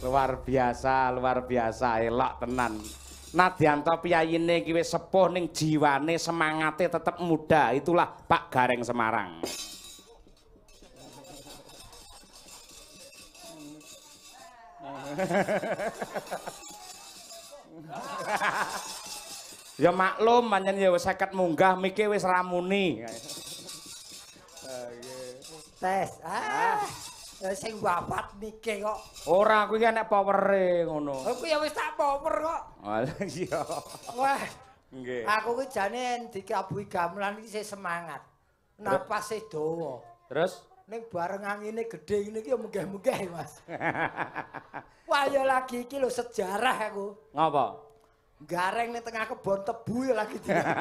luar biasa, elok tenan. Nadyanto piyayine iki wis sepuh ning jiwane semangate tetep muda. Itulah Pak Gareng Semarang. Ya maklum pancen ya wis 50 munggah miki wis ramuni. Tes. Sing wafat nike kok. Ora kuwi nek powere ngono. Aku ya wis tak power kok. Iya. Wah. Nggih. Aku ki jane dikabuhi gamelan iki sih semangat. Napase dawa. Terus ning bareng angine gedhe ngene iki ya munggah-munggah Mas. Wah ya lagi iki lho sejarah aku. Ngapa? Gareng ning tengah kebon tebu ya lagi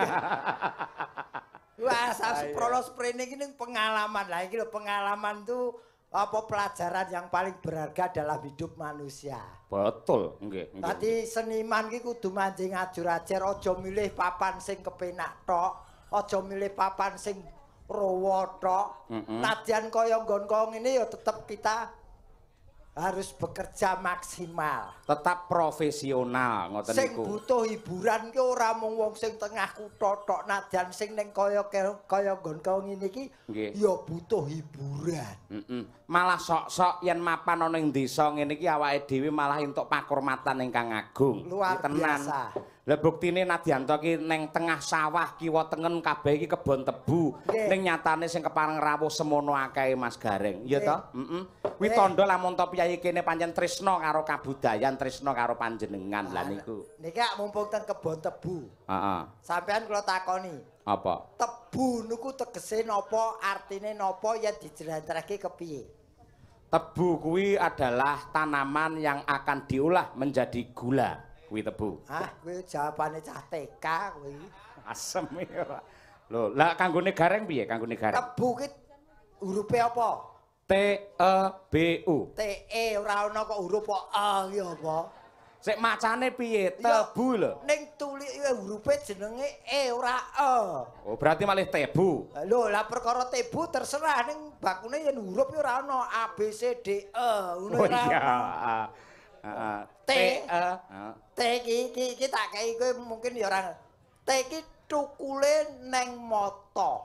Wah, Prolo sprene iki ning pengalaman. Lah iki lho pengalaman tuh apa pelajaran yang paling berharga dalam hidup manusia. Betul, nggih. Tadi seniman ki kudu manjing ajur-ajer, aja milih papan sing kepenak tok, aja milih papan sing rowo tok. Nadyan kaya nggon-nggon ngene ya tetep kita harus bekerja maksimal. Tetap profesional ngoten Sing niku. butuh hiburan ki ora mung wong sing tengah kutha tok, nadyan sing ning kaya nggon-nggon ngene iki ya butuh hiburan. Malah sok-sok yen mapan ana ing desa ngene iki awake dhewe malah entuk pakurmatan ingkang agung. Luar biasa. Lah buktine Nadyanto ki ning tengah sawah kiwa tengen kabeh iki kebon tebu. Ning nyatane sing kepareng rawuh semono akeh Mas Gareng. Ya to? Kuwi tandha lamun to piyayi kene pancen tresna karo kabudayan, tresna karo panjenengan. Lah niku. Niki mumpung ten kebon tebu. Heeh. Sampeyan kula takoni. Apa? Tebu niku tegese napa, artine napa, yen dijlentrehke kepiye? Tebu kuwi adalah tanaman yang akan diolah menjadi gula. Kuwi tebu. Kuwi jawabane cah TK kuwi. Asem ya. Lho, lah kanggone Gareng piye kanggone Gareng? Tebu ki hurufe apa? T E B U. T E ora ana kok huruf A ki apa? Sik macane piye? Tebu lho. Ning tulike hurufe jenenge E ora E. Oh, berarti malih tebu. Lho, lah perkara tebu terserah ning bakune yen huruf ora ana A B C D E ngono Oh ora. iya. Heeh. T E. T iki tak kei kowe mungkin ya ora. T iki tukule neng mata.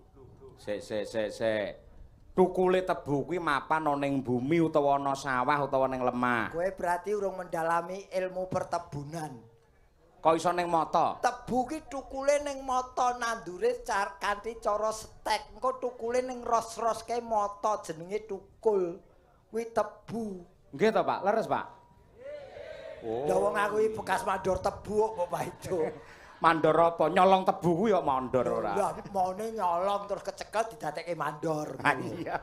Sik. Tukule tebu kuwi mapan ana ning bumi utawa ana sawah utawa ning lemah. Kowe berarti urung mendalami ilmu pertebunan. Kok iso ning mata? Tebu ki tukule ning mata nandure kanthi cara stek. Engko tukule ning ros-roske mata jenenge tukul. Kuwi tebu. Nggih to, Pak? Leres, Pak? Oh. Lah wong aku iki bekas mandor tebu kok Pak itu. Mandor apa? Nyolong tebu kuwi kok mandor ora. Lah mone nyolong terus kecekel didadekke mandor. Iya.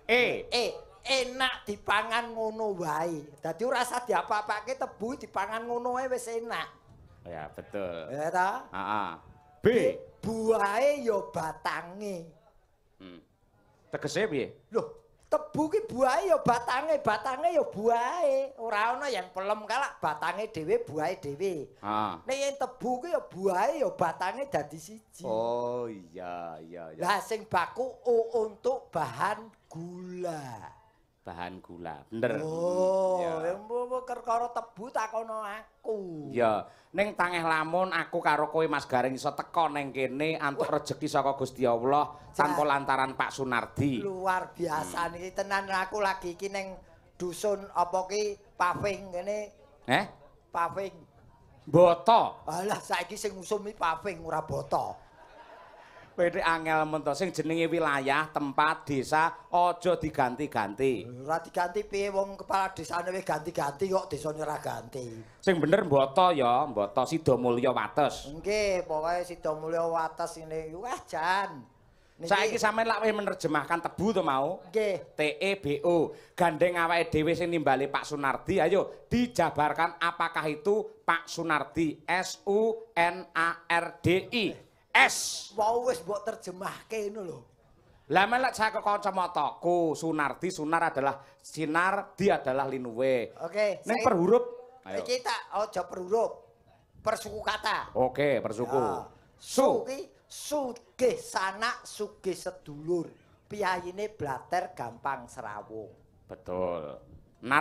Enak dipangan ngono wae. Dadi ora usah diapa-apake tebu dipangan ngono wae wis enak. Ya, betul. Ya ta? Heeh. B. Buahe ya batange. Tegese piye? Loh, tebu ki buahe ya batange ya buahe. Ora ana yang pelem kalak batange dhewe buahe dhewe. Heeh. Nek yen tebu ki ya buahe ya batange dadi siji. Oh, iya. Lah sing baku untuk bahan gula. Bahan gula. Bener. Oh, mbok perkara tebu takono aku. Ya, ning tangeh lamun aku karo kowe Mas Gareng iso teka ning kene antuk rejeki saka Gusti Allah tanpa lantaran Pak Sunardi. Luar biasa niki tenan aku lagi iki ning dusun apa ki paving kene. Paving. Boto. Alah saiki sing ngusum iki paving ora boto. Pede angel men to sing jenenge wilayah, tempat, desa aja diganti-ganti. Ora diganti piye wong kepala desane wis ganti-ganti kok desane ora ganti. Sing bener Mboto ya, Mboto Sidomulya Wates. Nggih, pokoke Sidomulya Wates ini wah jan. Saiki sampean lak wis menerjemahkan tebu to mau? Nggih. T E B O. Gandeng awake dhewe sing nimbali Pak Sunardi. Ayo dijabarkan apakah itu Pak Sunardi? S U N A R D I. S. Mau wis mbok terjemahke ngono lho. Lah melek saya ke kacamataku, Sunardi, sunar adalah sinar, di adalah linuwe. Oke. Ning per huruf. Iki tak aja per huruf. Per suku kata. Oke, per suku. Su ki sugih sanak, sugih sedulur. Piyayine blater gampang serawung. Betul. Nar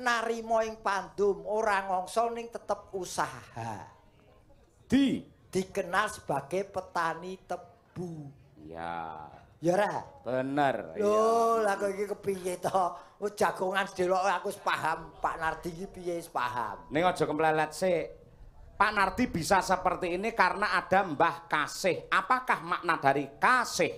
narima ing pandum, ora ngongso ning tetep usaha. Dikenal sebagai petani tebu. Ya. Ya ora? Bener. Lho, lah kok iki kepiye to? Wis jagongan sedelok aku wis paham, Pak Nardi iki piye wis paham. Ning aja kemplelet sik. Pak Nardi bisa seperti ini karena ada Mbah Kasih. Apakah makna dari kasih?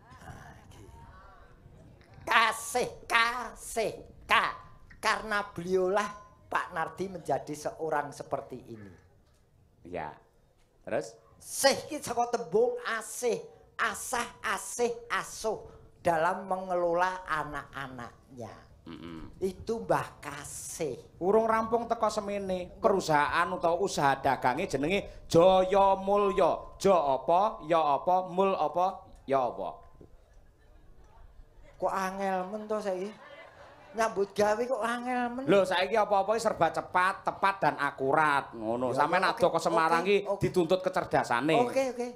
Kasih. Karena beliaulah Pak Nardi menjadi seorang seperti ini. Ya. Terus? Sih iki saka tembung asih, asah, asih, asuh dalam mengelola anak-anaknya. Itu Mbah Kasih. Urung rampung teko semene. Perusahaan utawa usaha dagange jenenge Jaya Mulya. Jo apa, ya apa, mul apa, ya apa. Kok angel men to saiki? Nyambut gawe kok angel men. Lho saiki apa-apa serba cepat, tepat dan akurat ngono. Sampeyan ado ke Semarang iki dituntut kecerdasane. Oke.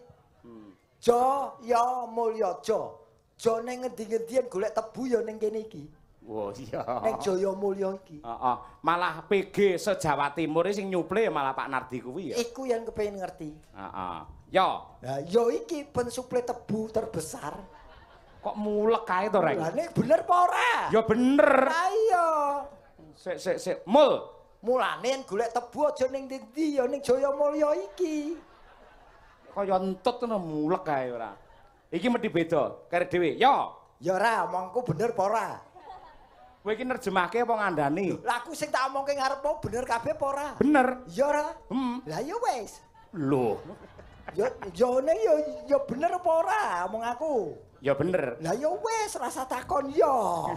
Jaya Mulya Jo. Jo ning ngendi-ngendian golek tebu ya ning kene iki. Wah iya. Ning Jaya Mulya iki. Heeh. Malah PG se-Jawa Timur sing nyuple malah Pak Nardi kuwi ya. Iku yang kepengin ngerti. Heeh. Ya. Lah ya iki pensuple tebu terbesar. Kok mulek kae to, Rek? Lah nek bener apa ora? Ya bener. Lah iya. Sik. Mul. Mulane golek tebu aja ning ndi ya ning Jaya Mulya iki. Kaya entut ngono mulek kae ora. Iki mesti beda karo dhewe. Ya. Ya ora, omongku bener apa ora? Kowe iki nerjemahke apa ngandani? Lah aku sing tak omongke ngarepmu bener kabeh apa ora? Bener. Ya ora? Lah ya wis. Loh. Ya ya bener apa ora omong aku? Ya bener. Lah ya wis rasa takon ya.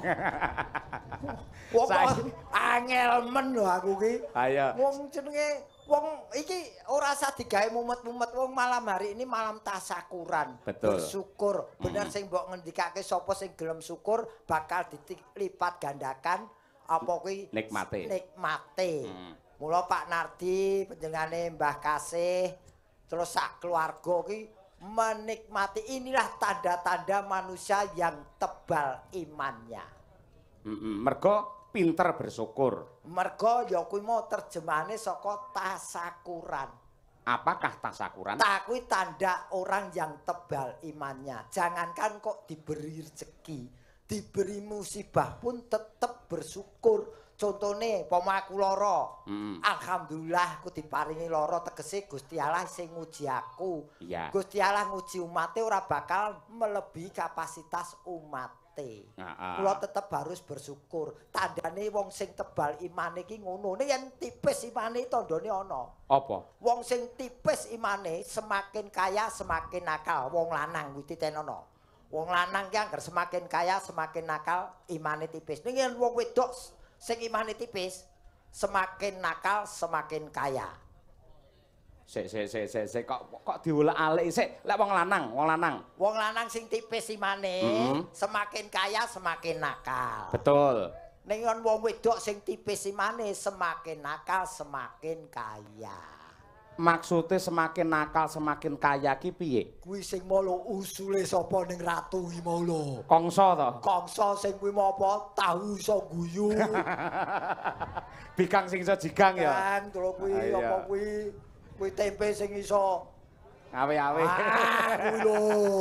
Wong angel men lho aku ki. Ayo. Wong jenenge wong iki ora usah digawe mumet-mumet wong malam hari ini malam tasakuran. Betul. Bersyukur. Bener sing mbok ngendikake sapa sing gelem syukur bakal dilipat gandakan apa kuwi Nikmate. Mula Pak Nardi panjenengane Mbah Kasih terus sak keluarga ki menikmati inilah tanda-tanda manusia yang tebal imannya. Mergo pinter bersyukur. Mergo ya kuwi mau terjemahane saka tasakuran. Apakah tasakuran? Tak kuwi tanda orang yang tebal imannya. Jangankan kok diberi rezeki, diberi musibah pun tetap bersyukur. Contone pama aku lara. Alhamdulillah aku diparingi lara tegese Gusti Allah sing nguji aku. Iya. Gusti Allah nguji umate ora bakal melebihi kapasitas umate. Kula tetep harus bersyukur. Tandane wong sing tebal imane iki ngono. Nek yen tipis imane tandane ana. Apa? Wong sing tipis imane semakin kaya semakin nakal. Wong lanang kuwi titenono. Wong lanang ki angger semakin kaya semakin nakal imane tipis. Ning yen wong wedok sing imane tipis semakin nakal semakin kaya. Sik kok diulek-alik sik lek wong lanang. Wong lanang sing tipis imane semakin kaya semakin nakal. Betul. Ning wong wedok sing tipis imane semakin nakal semakin kaya. Maksudnya semakin nakal semakin kaya ki piye? Kuwi sing molo usule sapa ning ratu iki molo. Kongso to? Kongso sing kuwi mau apa? Tahu iso guyu. Bikang sing iso jigang ya. Kan terus kuwi apa kuwi? Kuwi tempe sing iso awe-awe. Kuwi lho.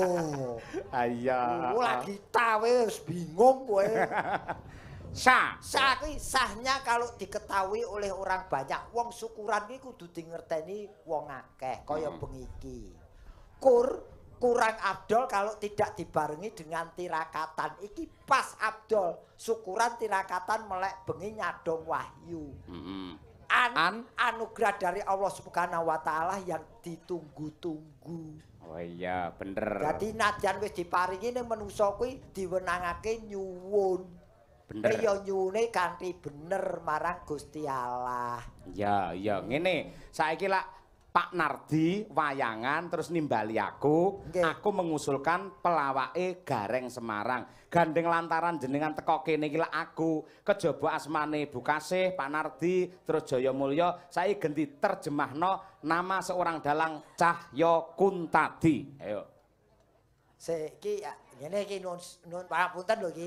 Iya. Lagi tawe wis bingung kowe. Sah kuwi sahnya kalau diketahui oleh orang banyak. Wong syukuran iki kudu dingerteni wong akeh kaya bengi iki. Kurang abdol kalau tidak dibarengi dengan tirakatan. Iki pas abdol. Syukuran tirakatan melek bengi nyadong wahyu. Anugerah dari Allah Subhanahu wa taala yang ditunggu-tunggu. Oh iya, bener. Jadi nadyan wis diparingi ning manungsa kuwi diwenangake nyuwun. Bener. Priya nyuwune kanthi bener marang Gusti Allah. Ya, ngene. Saiki lak Pak Nardi wayangan terus nimbali aku mengusulkan pelawake Gareng Semarang. Gandeng lantaran jenengan teko kene iki lak aku kejaba asmane Bu Kasih, Pak Nardi, terus Jaya Mulya, saiki genti terjemahno nama seorang dalang Cahya Kuntadi. Ayo. Iki ngene iki nun pangapunten lho iki.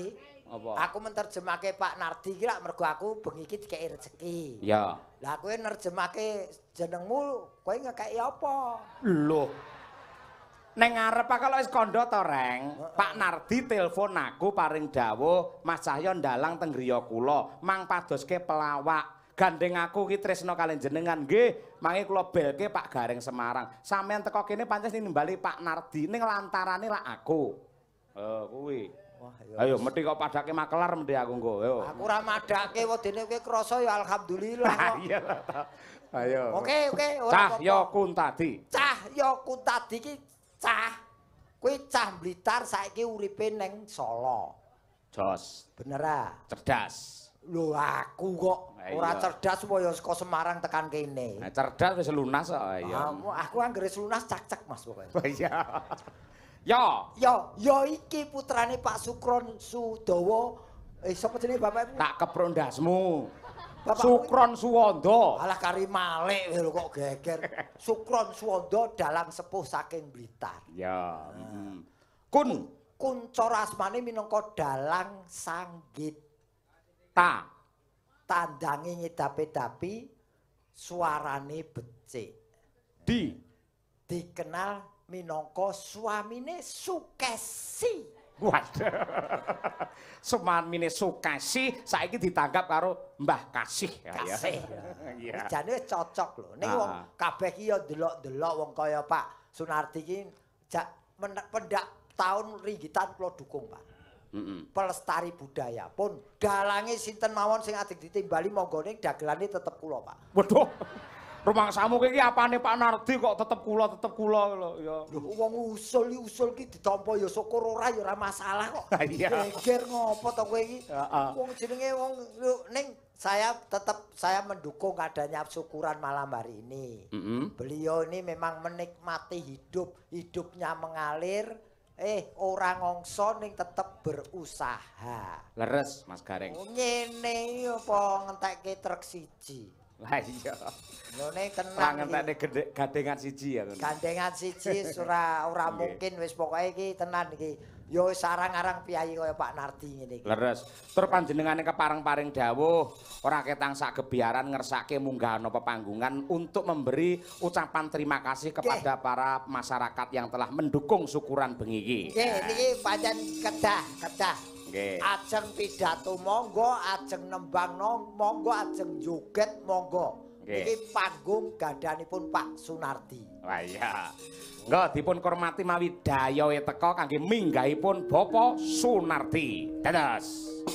Apa? Aku menerjemake Pak Nardi iki lak mergo aku bengi iki dikeki rezeki. Ya. Lah kowe nerjemake jenengmu, kowe ngekeki apa? Loh. Neng ngarep kalau wis kandha to, Reng. Pak Nardi telepon aku paring dawuh, Mas Cahyo ndalang teng griya kula, mang padoske pelawak. Gandeng aku ki tresna kalian jenengan nggih, mangke kula belke Pak Gareng Semarang. Sampeyan teko kene pancen nimbali Pak Nardi ning lantarane lak aku. Kuwi. Wah, Ayo mesti kok padake makelar mesti aku engko. Ayo. Aku ora madake wedine kowe krasa ya alhamdulillah kok. Iya lah. Ayo. Oke, ora Cahyo Kuntadi. Cahyo Kuntadi ki cah. Kowe cah Blitar saiki uripe ning Solo. Jos. Bener ah? Cerdas. Lho aku kok ora Iya. cerdas supaya saka Semarang tekan kene. Nah, cerdas wis lunas kok. Iya. Aku anggere lunas cak-cak Mas pokoke. Iya. Yo, Ya iki putrane Pak Sukron Sudawa. Sapa jenenge bapakmu? tak keprondasmu. Bapak Sukron Suwanda. Alah kari malik lho kok geger. Sukron Suwanda dalang sepuh saking Blitar. Ya. Kun Kuncor asmane minangka dalang sanggit. ta Tandange ngedapi-dapi suarane becik. Dikenal minangka suamine Sukesi. Waduh. Sumamine Sukesi saiki ditanggap karo Mbah Kasih. Kasih. Iya. Jane wis cocok lho. Ning wong kabeh ki ya delok-delok wong kaya Pak Sunardi ki pendak tahun ringgitan kula dukung, Pak. Pelestari budaya pun dalange sinten mawon sing adik ditimbali monggo ning dagelane tetep kula, Pak. Waduh. Rumangsamu iki apane Pak Nardi kok tetep kula lho ya. Wong usul ki ditampa ya syukur ora ya ora masalah kok. Iya. Geger ngopo to kowe iki? Heeh. Wong jenenge wong ning saya mendukung adanya syukuran malam hari ini. Beliau ini memang menikmati hidupnya mengalir, ora ngongso ning tetep berusaha. Leres Mas Gareng. Ngene apa ngentekke truk siji. Lah iya. Ngene Ora tenan. ngentekne gandengan siji ya ngono. Gandengan siji ora mungkin wis pokoke iki tenan iki. Ya wis arang-arang piyayi kaya Pak Nardi ngene iki. Leres. Tur panjenengane kepareng-paring dawuh ora ketang sak gebiaran ngersake munggah ana pepanggungan untuk memberi ucapan terima kasih kepada para masyarakat yang telah mendukung syukuran bengi iki. Nggih, niki pancen kedah. Nggih. Ajeng pidato monggo, ajeng nembang monggo, ajeng joget monggo. Niki panggung gandhanipun Pak Sunardi. Wah iya. Nggak dipun hormati mawi dayoe teka kangge minggahipun Bapak Sunardi. Dados.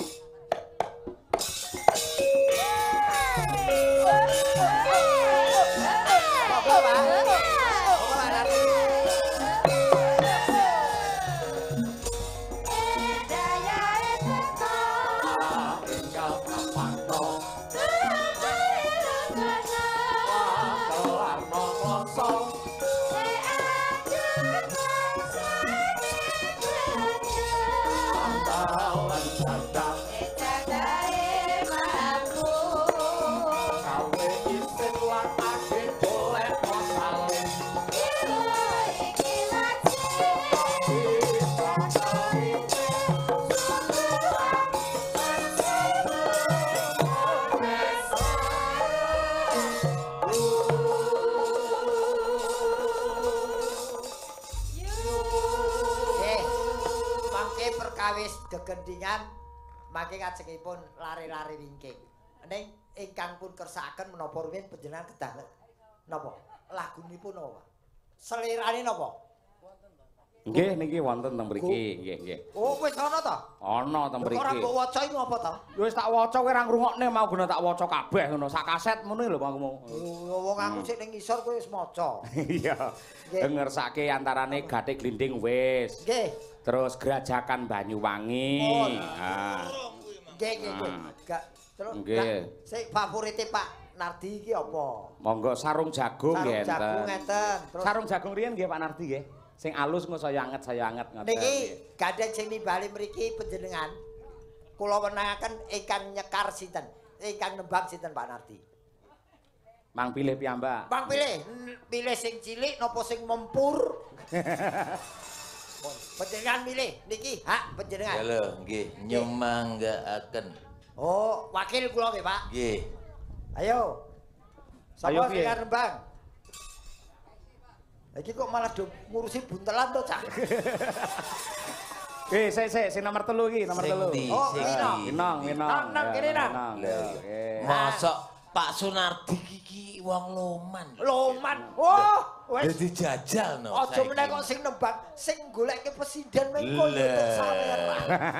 Perkawis gegendingan mangke kajengipun lari-lari wingking. Ning ingkang pun kersakaken menapa rumiyin panjenengan kedah napa? Lagunipun napa? Selirane napa? Nggih niki wonten teng mriki, nggih. Oh, wis ana to? Ana teng mriki. Ora mbok waca iki ngopo to? Wis tak waca kowe ora ngrungokne mau guna tak waca kabeh ngono. Sak kaset ngono lho mau. Wong aku sik ning ngisor kowe wis maca. Iya. Ngersake antarane Gathik Glinding wis. Nggih. Terus Gerajakan Banyuwangi. Nggih. Terus sik favorite Pak Nardi iki apa? Monggo sarung jagung nggih enten. Sarung jagung ngeten. Terus sarung jagung riyen nggih Pak Nardi nggih. Sing alus ngono saya anget ngoten. Niki gandeng sing nimbali mriki panjenengan. Kula wenangaken ingkang nyekar sinten? Ingkang nembang sinten Pak Nardi? Mang pilih piyambak. Mang pilih sing cilik napa sing mempur? Panjenengan milih niki hak panjenengan. Ya lho, nggih, nyemanggaaken. Oh, wakil kula nggih, Pak. Nggih. Ayo. Ayo, Sapa sing arep Rembang? Iki kok malah do ngurusi buntelan to, Cak. Sik nomor 3 iki, nomor 3. Oh, Minong. Nang kene nang. Mosok Pak Sunardi iki wong loman. Loman. Oh, wis Dadi jajal no. aja meneh kok sing nembang, sing goleke presiden mengko yo tok sawer, Pak.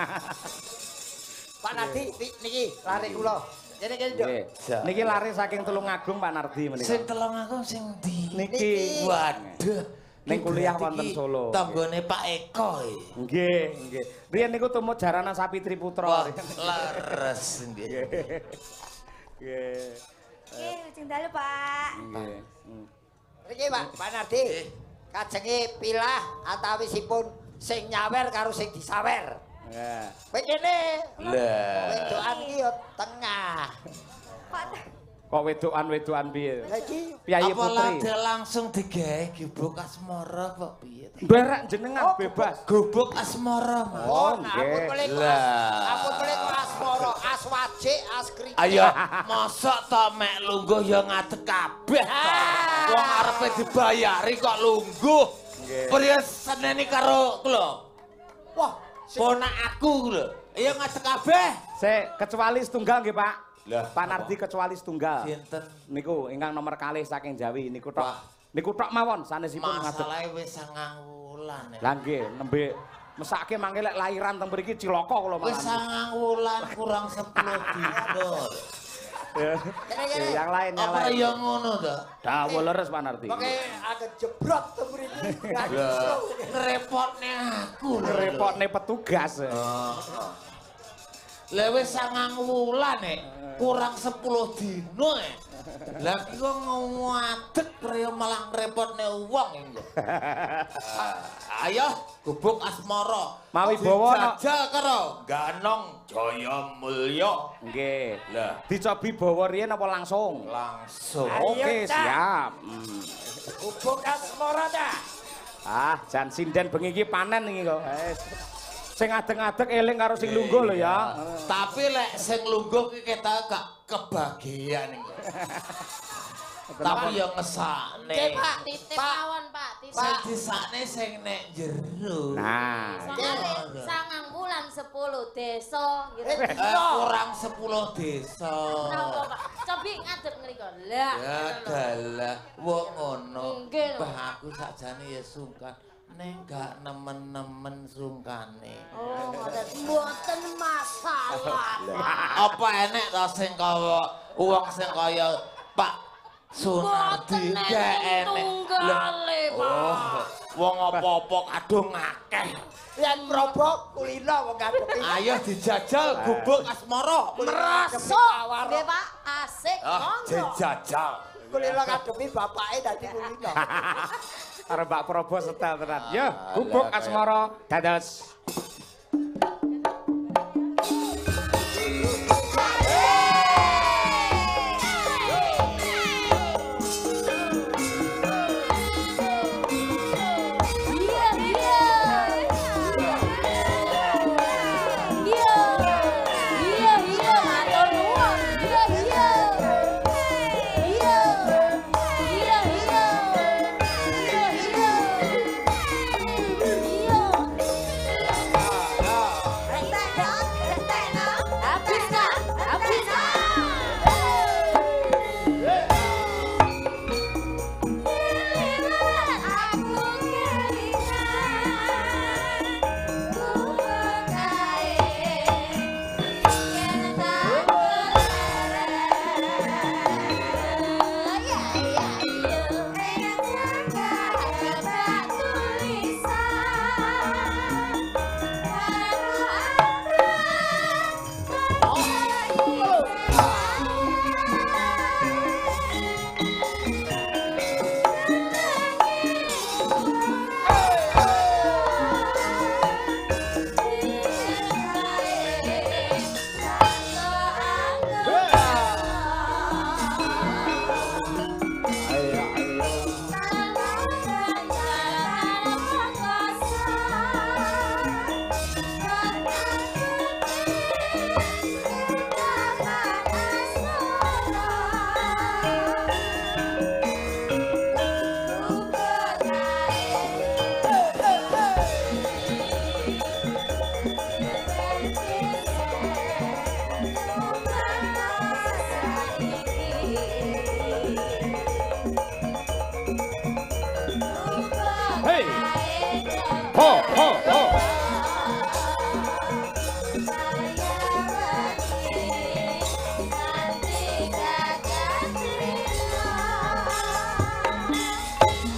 Pak Nardi niki lari kula. Kene Nduk. Niki lari saking Tulungagung Pak Nardi menika. Sing telung aku sing ndi? Niki Waduh. ning kuliah wonten Solo. Tanggane Pak Eko. Nggih. Riyen niku tumut jaranan Sapi Triputra. Wah, leres nggih. Nggih. Nggih, lajeng dalu, Pak. Nggih. Niki Pak Nardi. Kajenge pilah antawisipun sing nyawer karo sing disawer. Ya. Kowe kene. Lah. Wedokan ki yo tengah. Kok wedokan piye? Lah iki Piyayi Apa putri. lada langsung digawe gubuk asmara kok piye? Berak jenengan bebas. Gubuk asmara. Mas. Oh, ampun nggih. pelek Lah. ampun pelek asmara, aswaje, askrike. Ayo, mosok to mek lungguh ya ngadeg kabeh. Wong arepe dibayari kok lungguh. Nggih. Priye seneni karo lho. Wah, Ponak aku lho. Ayo ngadeg kabeh. Sik, kecuali setunggal nggih, Pak. Lah, Pak Nardi kecuali setunggal. Sinten? Niku ingkang nomor kalih saking Jawi niku tok. Wah. Niku tok mawon sanesipun ngadeg. Masalahe wis 9 wulan. Lah nggih, nembe mesake mangke lek lairan teng mriki cilaka kula Wis malah. 9 wulan kurang 10 dino. kene-kene. Yang lain. Apa ya ngono to? Dawuh leres Pak Nardi. Pokoke agak jebrot to mriki. Lah, ngerepotne aku lho. Repotne petugas. Lah wis 9 wulan kurang 10 dino Lah iki kok ngadeg priya malah ngrepotne wong iki. Ayo gubuk asmara. Mawi bawa jajal karo Ganong Jaya Mulya. Nggih. Lah, Dicobi bawa riyen apa langsung? langsung. Ayo, Oke, Cak. siap. Hubung asmara ta. Ah, jan sinden bengi iki panen iki kok. Sing adeg-adeg eling karo sing lungguh lho ya. Tapi lek sing lungguh ki ketok gak kebagian iki. Tapi ya ngesakne. Nggih, Pak. Titip Pak. mawon, Pak. Titip. Sing disakne sing nek jero. Nah, Soale 9 bulan 10 desa gitu. Kurang 10 desa. Napa, Pak? Cobi ngadeg ngriko. Lah. Ya dalah, wong ngono. Nggih, lho. Bah aku sakjane ya sungkan. Ning gak nemen-nemen sungkane. Oh, mboten masalah, Pak. Apa enek ta sing kaya wong sing kaya Pak Sunardi Mboten gak enten enek. tunggale, Pak. Wong apa-apa kadung akeh. Yen robok kulino wong ngadepi. Ayo dijajal gubuk asmara. Merasuk. Nggih, Pak. Asik, monggo. Dijajal. Kulino ngadepi bapake dadi kulino. karo Mbak Probo setel tenan. Yo, gubuk asmara dados.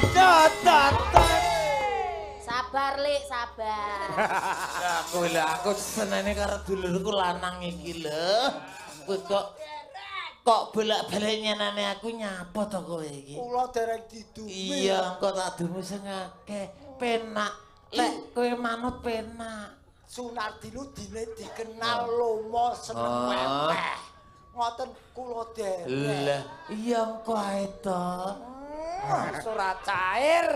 Sabar, Lik, sabar. Aku senene karo dulurku lanang iki lho. Kowe kok bolak-balik nyenane aku nyapa to kowe iki? Kula dereng didumi. Iya, engko tak dumi sing akeh. Penak. Lek kowe manut penak. Sunardi lu dine dikenal lomo seneng weweh. Ngoten kula dereng. Lah, iya engko ae to. Surat cair.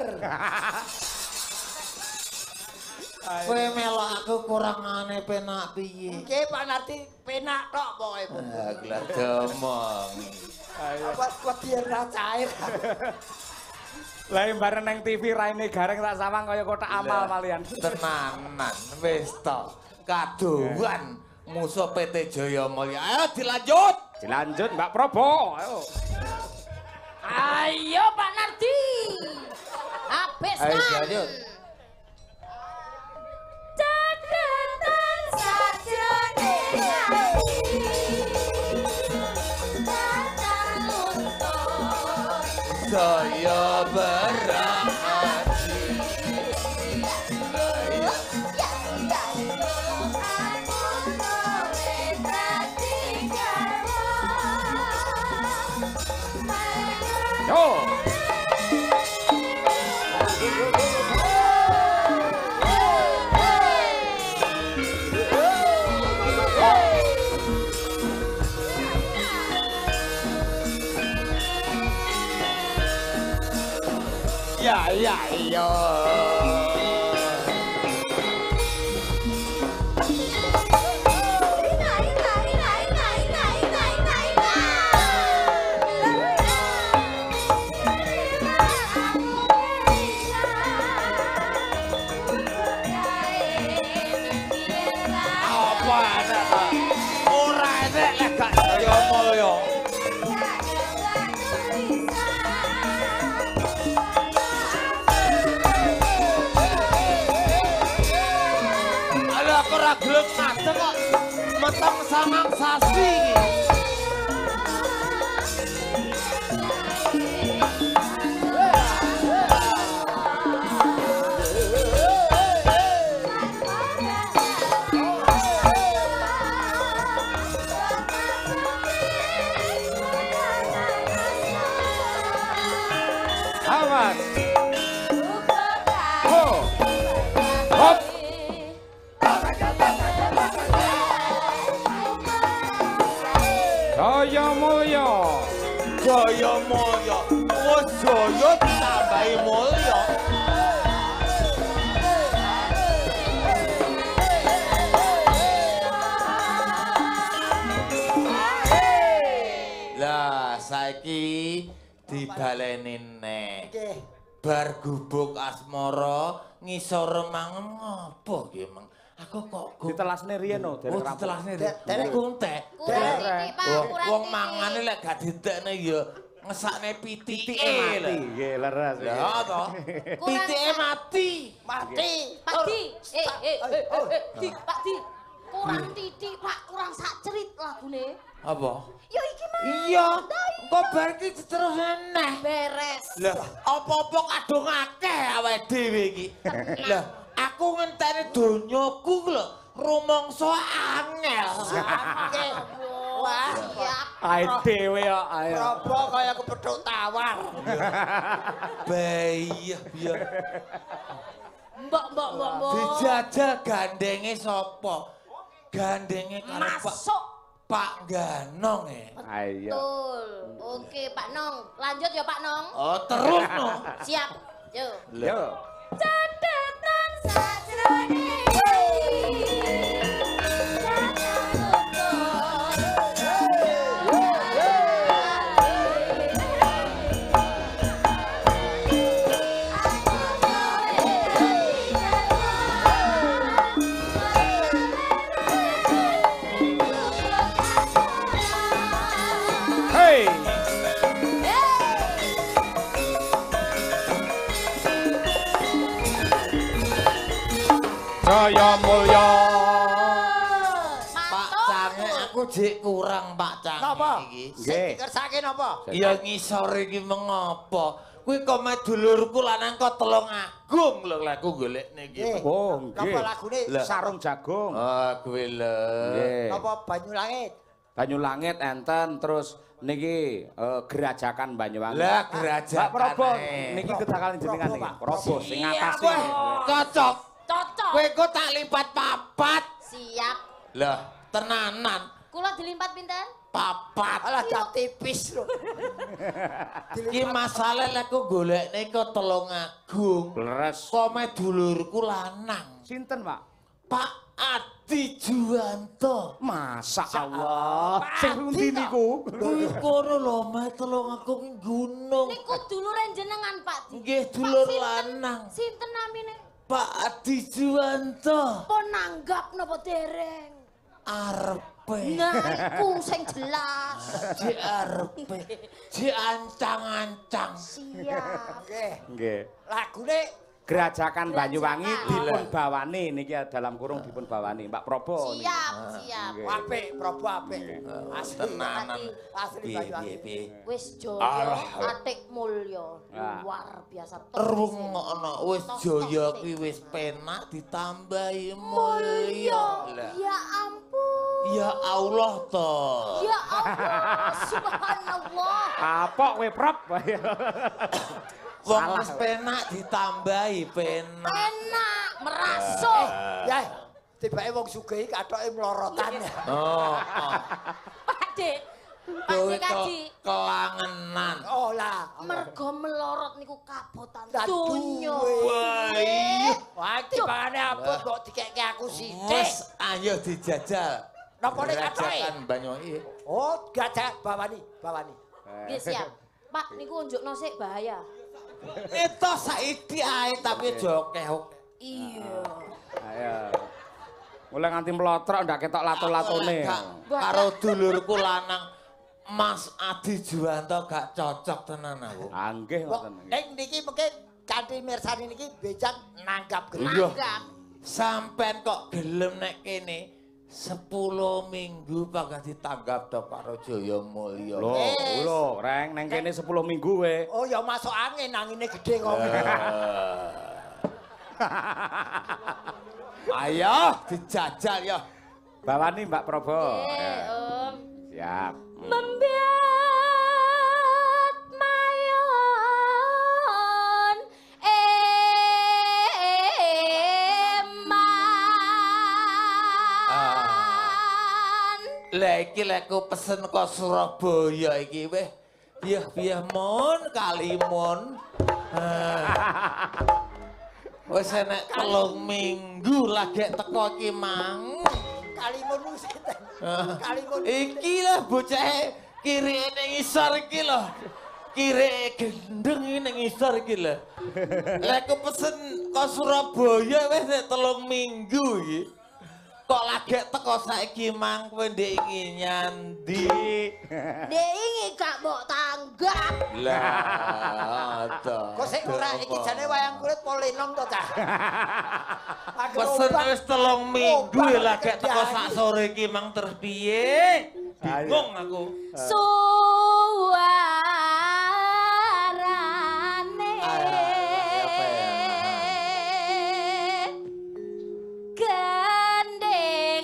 Kowe melok aku kurang aneh penak piye? Nggih Pak Nardi penak tok pokoke. Lah domong. Apa wedi ra cair. Lah bareng nang TV raine gareng tak sawang kaya kotak amal malian. Tenanan wis to. Kadowan musuh PT Jaya Mulya. Ayo dilanjut. Dilanjut Mbak Probo. Ayo. Ayo Pak Nardi. Habiskan. Ayo lanjut. Catatan sajane hati. Datang untuk Saya berhati. Yo. Ya, iya. Apa ada? Ora enek lek gak Jaya Mulya. Aku ora gelem ngadeg kok meteng sangang sasi iki. Awas. Oh. Hop. Jaya Mulya. Jaya Mulya. Wes Jaya ditambahi Mulya. Lah saiki dibaleni nek. Nggih. Bar gubuk asmara ngisor mangem ngopo ki emang? Aku kok Ditelasne riyen no dereng rampung. ditelasne Derek. kuntek. kurang titik, Pak, kurang Wong titik. mangane lek gak ditekne ya ngesakne pitike Mati. lho. Nggih leres. Lah to. Pitike mati. Mati. Pak Di, Pak Di, kurang titik, Pak, kurang sak cerit lagune. Apa? Ya iki mah. Iya. Kok bar iki terus neh. Beres. Lah, apa-apa kadung akeh awake dhewe iki. Lah, aku ngenteni donyaku lho rumangsa angel. Nggih. Wah, Siap. Ae dhewe kok ayo. Robo kaya kepethuk tawar. Bayah ya. Mbok. Dijajal gandenge sapa? Gandenge karo Masuk. Pak Ganong Ayo. Betul. Oke, Pak Nong. Lanjut ya, Pak Nong. Oh, terus no. Siap. Yo. Yo. Catatan sajane hati. Hey. Jaya Mulya. Pak Cange aku jek kurang Pak Cange Napa? iki. Sing dikersake napa? Ya ngisor iki mengapa? Kuwi kome dulurku lanang kok Telung Agung lho aku golekne iki. Oh, nggih. Napa lagune? Sarung jagung. Oh, kuwi lho. Nggih. Napa Banyu Langit? Banyu Langit enten terus niki Gerajakan Banyuwangi. Lah Gerajakan. Pak Probo niki kedakal jenengan niki. Probo sing ngatasi. Cocok. Cocok. Kowe kok tak lipat papat. Siap. Lah, tenanan. Kula dilipat pinten? Papat. Alah dak tipis lho. Iki masalah lek aku golekne kok Telung Agung. Leres. Kome dulurku lanang. Sinten, Pak? Pak Adi Juwanto. Masya Allah. Sing pundi niku? Kuwi kono lho, Mas Telung Agung gunung. Niku dulure jenengan, Pak. Nggih dulur lanang. Sinten namine? Pak Adi Juwanto. Pun nanggap napa dereng? Arepe. Nah, iku sing jelas. Ji arepe. Ji ancang-ancang. Siap. Nggih. Nggih. Lagune Gerajakan Banyuwangi Gerajakan. dipun bawani niki dalam kurung dipun bawani Mbak Probo. niki. Siap, siap. Nggih. apik, Probo apik. Asli. Tenanan. Asli Piye Banyuwangi. piye. Wis jaya, Allah. atik mulya. Ah. Luar biasa. Rungokno wis jaya kuwi wis penak ditambahi mulya. Lah. Ya ampun. Ya Allah to. Ya Allah, subhanallah. Apa kowe, Prop? Wong Salah. wis penak ditambahi penak. Enak, merasuk. Ya, tibake wong sugih kathoke mlorotan. Oh. Pak Dik, Pak Kowe Dik Kaji. kelangenan. Oh lah. Mergo melorot niku kabotan Lah, donya. Wah, iya. Wah, tibane abot kok dikeke aku sithik. Wes ayo dijajal. Napa nek kathoke? Gerajakan Banyuwangi. Oh, gajah bawani. Nggih siap. Pak niku unjukno sik bahaya. Itu saiki ae tapi jokeh. Iya. Ayo. Mulai nganti melotrok ndak ketok lato-latone. Karo dulurku lanang Mas Adi Juwanto gak cocok tenan aku. Ah nggih ngoten. Ning niki mungkin kanthi mirsani niki bejang nanggap Iya. Nanggap. Sampean kok gelem nek kene 10 minggu bakal ditanggap to karo Jaya Mulya. Lho, Reng, neng kene 10 minggu we. Oh ya masuk angin, angine gede kok. Ayo dijajal ya. Bawani Mbak Probo. Eh, Om. Siap. Membiat mayon eman. Lah iki lek aku pesen kok Surabaya iki weh. Piye mon kalimun. Wis enek 3 minggu lagi teko iki mang. Kalimun sinten? Kalimun. Iki lah bocah kirike ning isor iki lho. Kirike gendeng iki ning isor iki lho. Lek aku pesen kok Surabaya wis 3 minggu iki. Kok lagi teko saiki mang kowe ndek iki nyandi. Dek iki gak mbok tanggap. Lah, to. Kok sik ora iki jane wayang kulit polenong to, Cah? Pesen wis 3 minggu lagi teko sak sore iki mang terus piye? Bingung aku. Suarane gandeng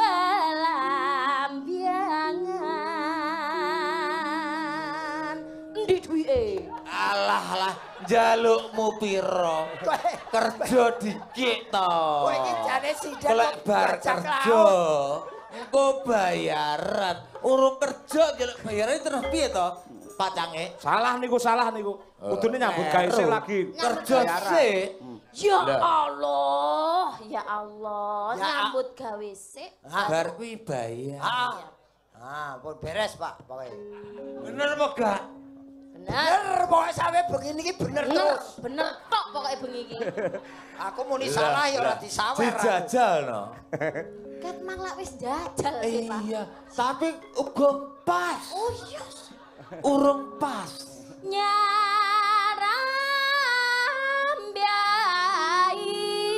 belambiangan. Ndi duwike? Alah, njalukmu piro? Kerja dikik to. Kowe iki jane sidan Golek bar kerja. Engko bayaran. Urung kerja njaluk bayaran terus piye to? Pacange. Salah niku. Kudune nyambut gawe sik lagi. Kerja sik. Ya Lah. Allah, ya Allah, Ya. nyambut gawe sik. Bar kuwi bayar. Pun beres, Pak, pokoke. Bener apa gak? Bener. Bener, pokoke sampe begini iki bener Bener, terus. bener tok pokoke bengi iki. Aku muni salah ya ora disawer. Dijajal no. Ket mang lak wis jajal sih, Pak. Iya, tapi uga pas. Oh iya. Urung pas.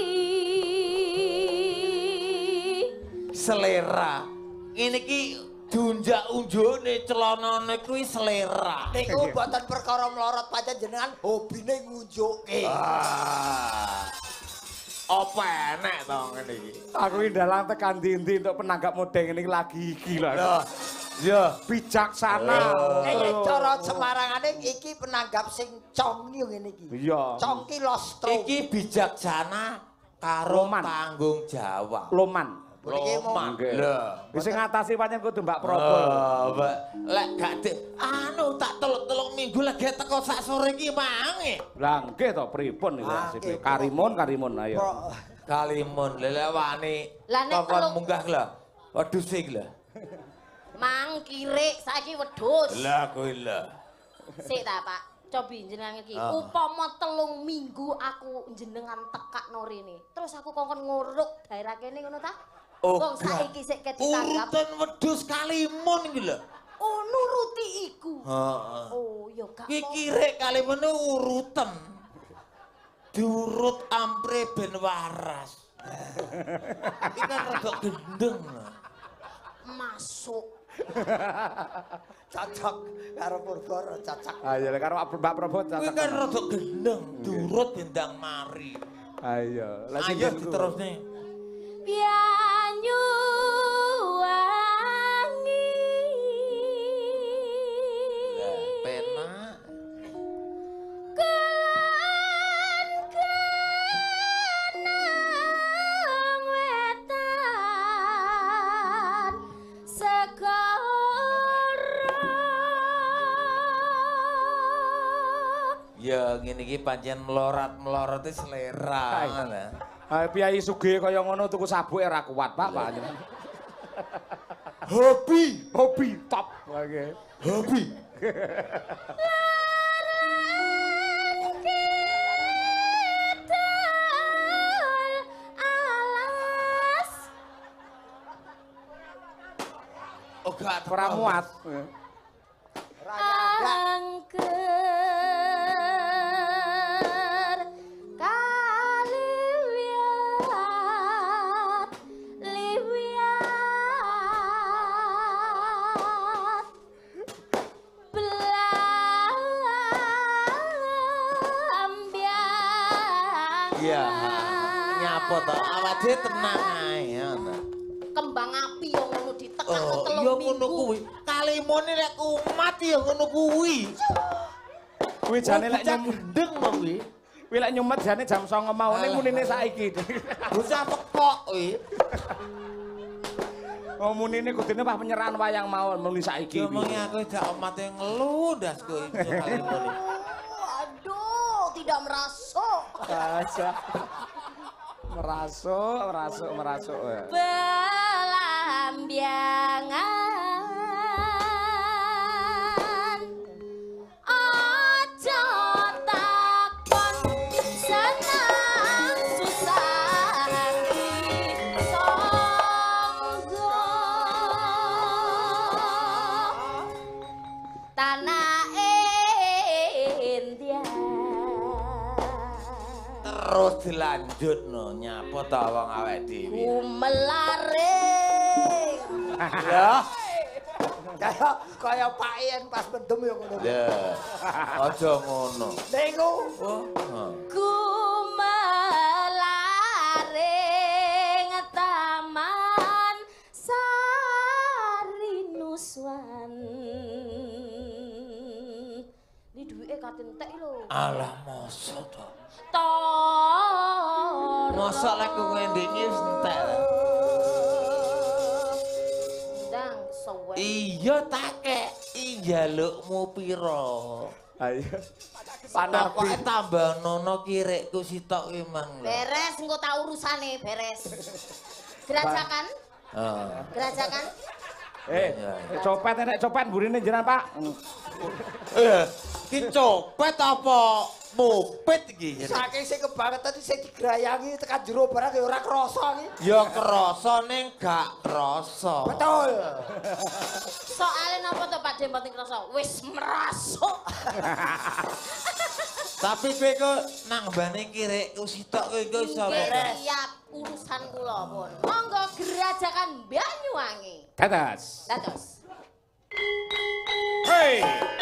Nyarambiai. Selera. Ini ki diunjak-unjukne celanane kuwi selera. Niku mboten perkara mlorot pancen jenengan hobine ngunjukke. Apa enek to ngene iki? Aku iki ndalang tekan ndi-ndi untuk penanggap modeng ini lagi iki lho. Ya, Bijaksana. Cara Semarangane iki penanggap sing cong yo ngene iki. Iya. Cong ki lostro. iki bijaksana karo tanggung jawab. Loman. Loman. Lho, wis ngatasi pancen kudu Mbak Probo. Lek gak tak teluk-teluk minggu lagi teko sak sore iki mange. Lah nggih to pripun iki nasib Karimun ayo. Kalimun lele wani. Lah nek Kongkon munggah lho. Waduh sik lho. Mang kirik saiki wedhus. Lah kuwi lho. Sik ta, Pak. Cobi jenengan iki. Upama 3 minggu aku jenengan tekakno rene. Terus aku kongkon nguruk daerah kene ngono ta? Wong saiki sik ditanggap. Urutan wedhus Kalimun iki lho. Oh, nuruti iku. Heeh. Oh, ya gak Ki kirik Kalimun urutan. Diurut ampre ben waras. Iki kan rada gendeng. masuk. Cocok karo Purba cocok. Ayo karo Mbak Probo cocok. Kuwi kan rada gendeng, durut bendang mari. Ayo, lha Ayo diterusne. Pianyu wangi. Lah, penak. Kelan kenang wetan segara. Ya ngene iki pancen melorat-melorot selera ngono. Piai sugih kaya ngono tuku sabuke ora kuat, Pak. Hobi, Hobi top. Oke. hobi. Oh gak Ora muat. Angker kaliwiat liwiat belambiang. Iya, nyapa to awak dhewe tenang ae ngono. Kembang api yang ngono ditekak Oh, telung iya minggu. ngono kuwi. Kalimone lek kumat ya ngono kuwi. Kuwi jane lek nyum gendeng to kuwi. kuwi lek nyumet jane jam 09.00 mau ning munine saiki. Bocah pekok kuwi. Oh munine kudune pas penyerahan wayang mawon muni saiki. Ngomongi aku gak omate ngelu ndas kuwi kalimone. Aduh, tidak merasuk. Aja. Merasuk. Belambiangan aja takon senang susah songgo tanah India. Terus dilanjutno nyapa ta wong awake dhewe. Melaring. Ya. Kaya Pak Ien pas mendem ya ngono. Ya. Aja ngono. Niku Oh. Ku melaring taman Sari Nuswan. Ini duwike katentek lho. Alah mosok to. Mosok Mosok lek kowe ndekne wis entek. Ndang suwe. Iya take. Njalukmu pira? Ayo. Pokoke tambah nono kirikku sitok ki mang. Beres engko tak urusane beres. Gerajakan? Gerajakan? Copet enek copet burine jenengan, Pak. Ki copet apa mopet iki? saking sing kebangetan sing digrayangi tekan jero barang ya ora krasa iki. Ya krasa ning gak krasa. Betul. Soale napa to Pak De mboten krasa? Wis merasuk. Tapi kowe kok nang mbane kirikku sitok kowe iku iso beres. Siap urusan kula pun. Monggo gerajakan Banyuwangi. Dados. Dados. Hey!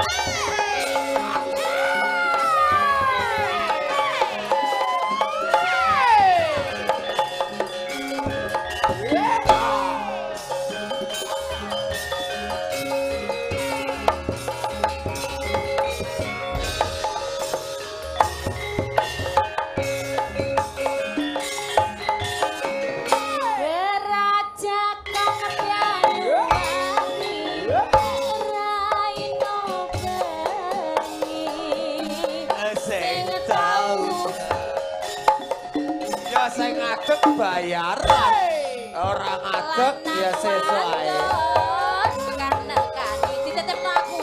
Sing ngadeg bayaran. Ora ngadeg ya sesuk ae. Tekan-tekani ditetepno aku.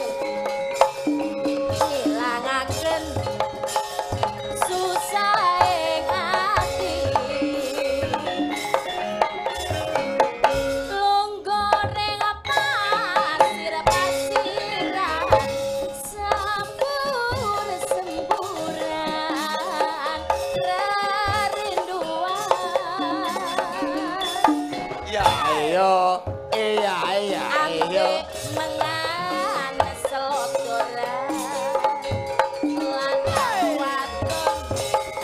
Ngilangaken susah ing ati. Longgone pasir-pasiran sembur-semburan Ya ayo, iya ayo. Mangan selodoran lanang wadon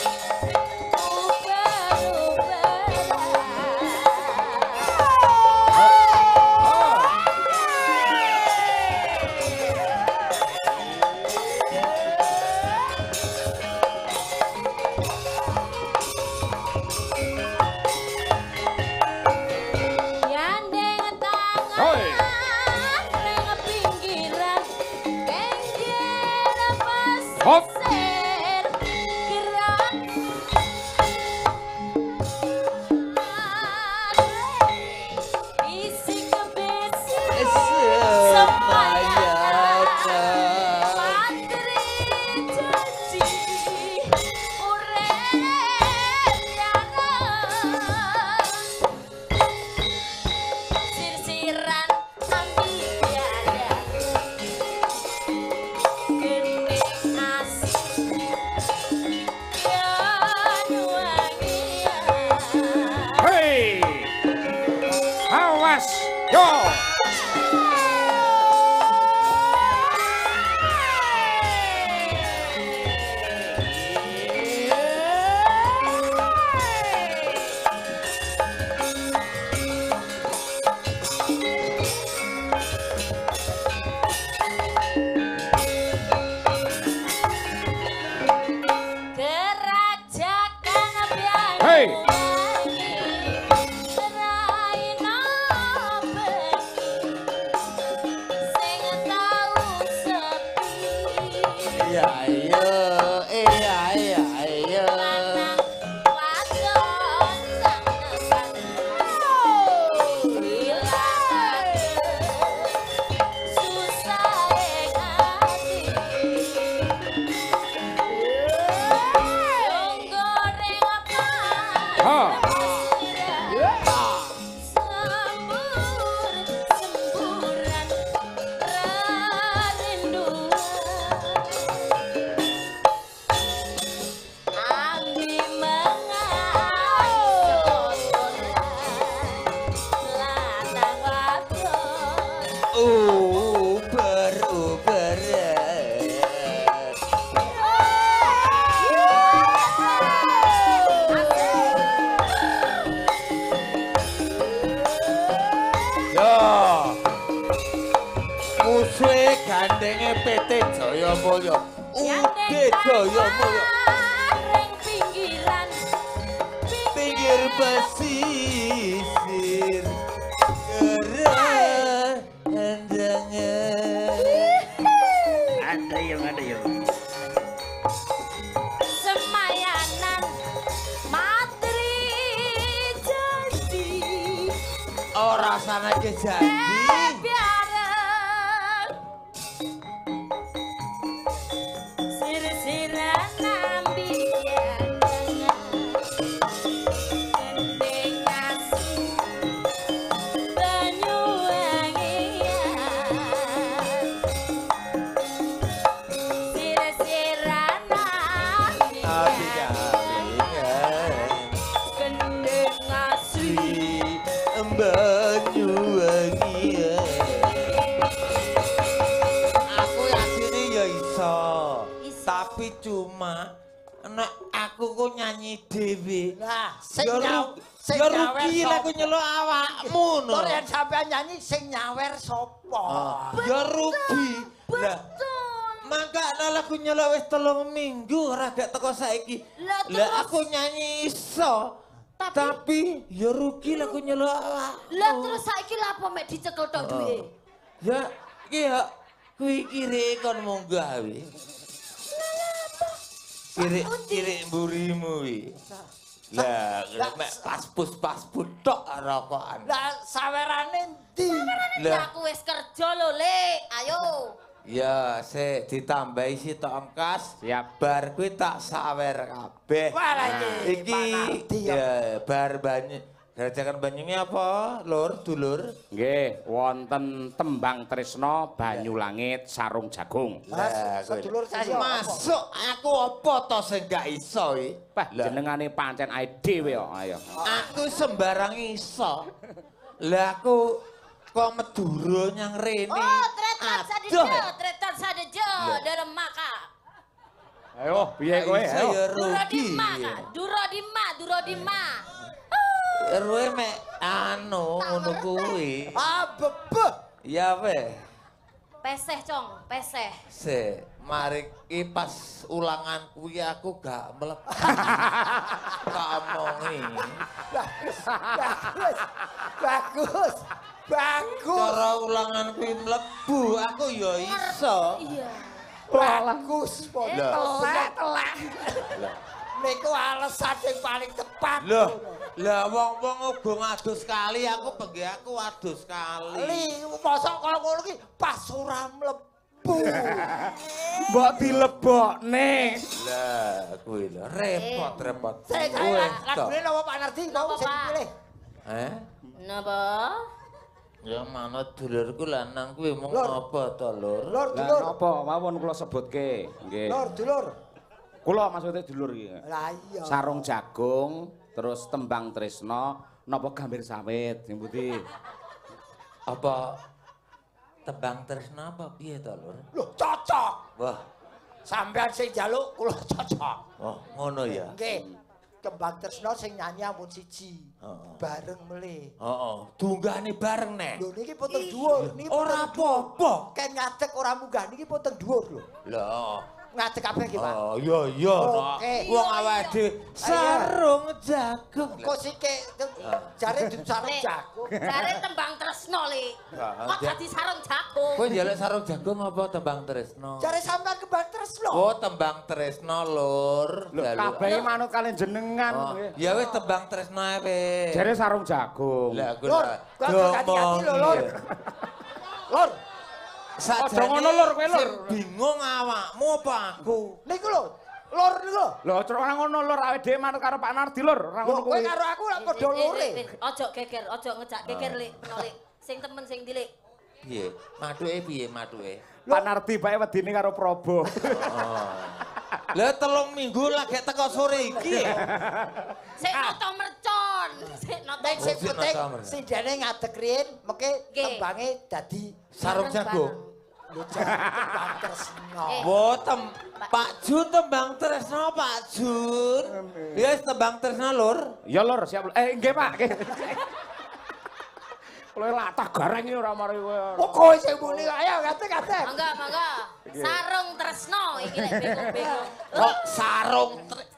Yandeng tangan Hoi. neng pinggiran kenjer Hop. pasir gerak isi kebesi Semayanan. Pantri janji urep nyaran sirsiran ambiara geni asih yan wangian Hey! Awas! Yo! Kerajakan biar Hey! Raina bengi sing tau sepi Ya ayo, iya ayo. lanang wadon sang ilang susah ing ati goreng apa Ha. semburan rinduan ambi mengai lanang wadon Uber. Yo. Musuhe gandenge PT Jayamaya. Ude Jayamaya. ring pinggiran Pinggir pesisir. Gerah handangan. Ada yang. semayanan matri janji Ora sana ke janji. biareng sir-siran ambian gendeng asih banyu wangian sir-siran ambian gendeng asih Banyuwangi iso. Iso. Tapi cuma nek aku ku nyanyi dhewe. Nah, Ya rugi lek aku nyeluk awakmu no. Tur yen sampean nyanyi sing nyawer sapa? Ya rugi. Lah, Betul. mangkane lagu nyeluk wis 3 minggu ora gak teko saiki. Lah aku nyanyi iso. Tapi ya rugi lagu nyeluk awakmu. Lah terus saiki lha apa mek dicekel tok duwe? Ya, iki ya kuwi kiri kon munggah wi. Kiri mburimu wi. Lah, mek pas-pus tok rokokan. Lah sawerane ndi? Lah, Aku wis kerja lho, Lek. Ayo. ya se ditambahi sitok engkas. Siap. Bar kuwi tak sawer kabeh. Wah, lah iki Iki Panardi ya. ya bar banyu. Gerajakan banyune apa? Lur, dulur. Nggih, wonten tembang tresna banyu langit sarung jagung. Lah, sedulur saya masuk aku apa to sing gak iso iki? Wah, jenengane pancen ae dhewe kok, ayo. Aku sembarang iso. Lah aku kok Madura nyang rene. Oh, tretan sadejo, tretan sadejo, derem maka. Ayo, piye kowe? Ayo. Ya Duro rugi. di maka, duro di ma. Ruwe mek anu ngono kuwi. bebeh. Ya weh. Peseh, Cong, peseh. Se, mari ki pas ulangan kuwi aku gak mlebu. Tak omongi. Bagus. Cara ulangan kuwi mlebu, aku ya iso. Iya. Bagus. Lah. Telek. Niku alasan yang paling tepat. Lah wong-wong uga ngadus kali, aku bengi aku adus kali. Li, mosok kalau ngono ki pas ora mlebu. Mbok dilebokne. Lah kuwi lho repot. Saya lagune napa Pak Nardi? Napa sing pilih? Napa? Ya manut dulurku lanang kuwi mung Lur. apa to, Lur? Lur, Lah dulur. napa mawon kula sebutke. Nggih. Lur, dulur. Kula maksudnya dulur iki. Lah iya. Sarung jagung, terus tembang tresna, napa gambir sawit sing putih. Apa tembang tresna apa piye to, Lur? Loh, cocok. Wah, Sampean sing njaluk kula cocok. oh ngono ya. Nggih. Kembang tresna sing nyanyi ampun siji. Heeh. Bareng melih. Heeh, tunggane bareng nek. Lho niki pun teng dhuwur, niki Ora apa-apa. Ken ngadeg ora munggah niki pun teng dhuwur lho. Lah, Ngadeg kabeh nggih, Pak. oh iya no. Oke. Wong awake dhewe sarung jagung. Kok sike jare di sarung jagung. Jare tembang tresno, Lek. Kok dadi sarung jagung? Kowe njaluk sarung jagung apa tembang tresno? Jare sampean kembang tresno. Oh, tembang tresno, Lur. Lho kabeh manut kalian jenengan. Oh, ya wis tembang tresno ae wis. Jare sarung jagung. Lah aku Lur, kok hati-hati lho, Lur. Lur, Aja ngono, Lur, kowe, Lur. Bingung awakmu apa aku? niku lho. Lur niku lho. Lho, ora ngono lur, awake dhewe manut karo Pak Nardi lur, ora ngono Kowe kuwi. karo aku lak padha lure. Ojo geger, ojo ngejak geger, Lek. Lek. Sing temen sing ndi, Lek? Piye? Mathuke piye? Pak Nardi bae wedine karo Probo. Oh. Lah 3 minggu lagi teko sore iki. Sik noto mercon. Sik noto. Nek sing Oh, sing penting noto, Mer. sindene ngadeg riyin mengke Nggih. tembange dadi Sarung jagung. lho kembang tresno. Wo Pak Jun tembang tresno Pak Jun. Ya wis tembang tresno Lur. Ya lur, siap. Nggih Pak. Nggih. Kowe latah gareng iki ora mari kowe. Oh kowe sing muni ayo ngadeg. Mangga. Sarung tresno iki lek bingung-bingung. Kok sarung